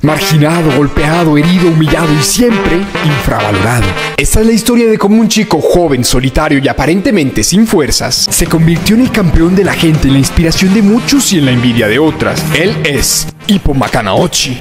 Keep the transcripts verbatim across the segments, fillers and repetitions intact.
marginado, golpeado, herido, humillado y siempre infravalorado. Esta es la historia de cómo un chico joven, solitario y aparentemente sin fuerzas se convirtió en el campeón de la gente, en la inspiración de muchos y en la envidia de otras. Él es Ippo Makanouchi.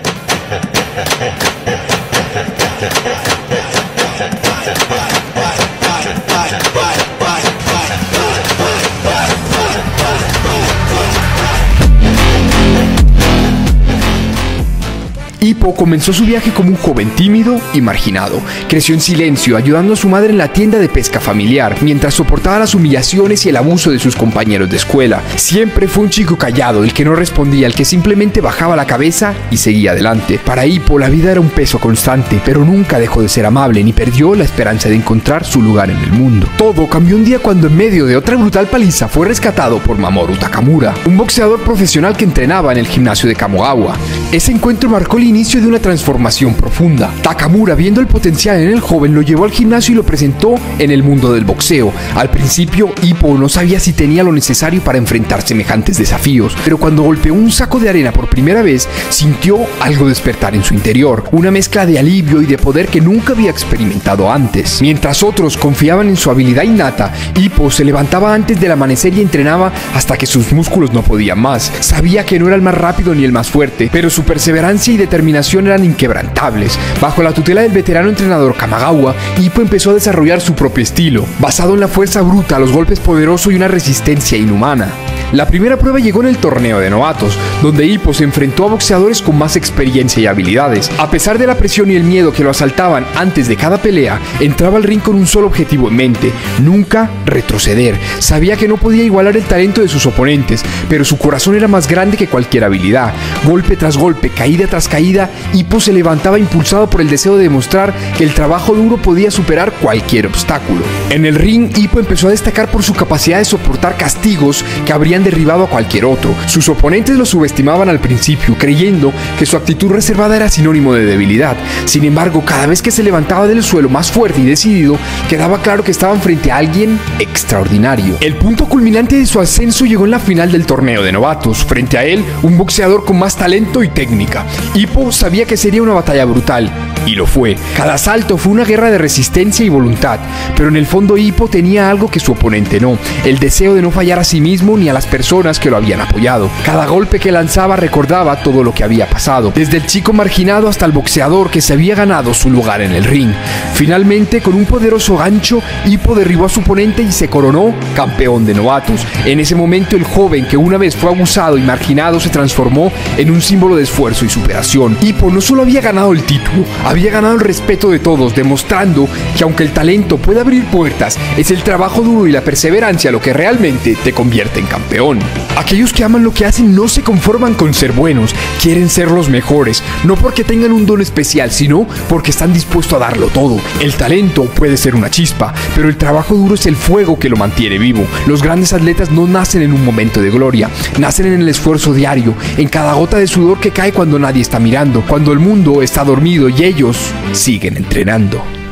Ippo comenzó su viaje como un joven tímido y marginado. Creció en silencio, ayudando a su madre en la tienda de pesca familiar, mientras soportaba las humillaciones y el abuso de sus compañeros de escuela. Siempre fue un chico callado, el que no respondía, el que simplemente bajaba la cabeza y seguía adelante. Para Ippo la vida era un peso constante, pero nunca dejó de ser amable ni perdió la esperanza de encontrar su lugar en el mundo. Todo cambió un día cuando en medio de otra brutal paliza fue rescatado por Mamoru Takamura, un boxeador profesional que entrenaba en el gimnasio de Kamogawa. Ese encuentro marcó el inicio de una transformación profunda. Takamura, viendo el potencial en el joven, lo llevó al gimnasio y lo presentó en el mundo del boxeo. Al principio, Ippo no sabía si tenía lo necesario para enfrentar semejantes desafíos, pero cuando golpeó un saco de arena por primera vez, sintió algo despertar en su interior, una mezcla de alivio y de poder que nunca había experimentado antes. Mientras otros confiaban en su habilidad innata, Ippo se levantaba antes del amanecer y entrenaba hasta que sus músculos no podían más. Sabía que no era el más rápido ni el más fuerte, pero su perseverancia y determinación eran inquebrantables. Bajo la tutela del veterano entrenador Kamigawa, Ippo empezó a desarrollar su propio estilo, basado en la fuerza bruta, los golpes poderosos y una resistencia inhumana. La primera prueba llegó en el torneo de novatos, donde Ippo se enfrentó a boxeadores con más experiencia y habilidades. A pesar de la presión y el miedo que lo asaltaban antes de cada pelea, entraba al ring con un solo objetivo en mente: nunca retroceder. Sabía que no podía igualar el talento de sus oponentes, pero su corazón era más grande que cualquier habilidad. Golpe tras golpe, caída tras caída, Ippo se levantaba impulsado por el deseo de demostrar que el trabajo duro podía superar cualquier obstáculo. En el ring, Ippo empezó a destacar por su capacidad de soportar castigos que habrían derribado a cualquier otro. Sus oponentes lo subestimaban al principio, creyendo que su actitud reservada era sinónimo de debilidad. Sin embargo, cada vez que se levantaba del suelo más fuerte y decidido, quedaba claro que estaban frente a alguien extraordinario. El punto culminante de su ascenso llegó en la final del torneo de novatos. Frente a él, un boxeador con más talento y técnica. Ippo sabía que sería una batalla brutal, y lo fue. Cada asalto fue una guerra de resistencia y voluntad, pero en el fondo Ippo tenía algo que su oponente no: el deseo de no fallar a sí mismo ni a las personas que lo habían apoyado. Cada golpe que lanzaba recordaba todo lo que había pasado, desde el chico marginado hasta el boxeador que se había ganado su lugar en el ring. Finalmente, con un poderoso gancho, Ippo derribó a su oponente y se coronó campeón de novatos. En ese momento, el joven que una vez fue abusado y marginado se transformó en un símbolo de esfuerzo y superación. Ippo no solo había ganado el título, había ganado el respeto de todos, demostrando que aunque el talento puede abrir puertas, es el trabajo duro y la perseverancia lo que realmente te convierte en campeón. Aquellos que aman lo que hacen no se conforman con ser buenos, quieren ser los mejores, no porque tengan un don especial, sino porque están dispuestos a darlo todo. El talento puede ser una chispa, pero el trabajo duro es el fuego que lo mantiene vivo. Los grandes atletas no nacen en un momento de gloria, nacen en el esfuerzo diario, en cada gota de sudor que cae cuando nadie está mirando, cuando el mundo está dormido y ellos siguen entrenando.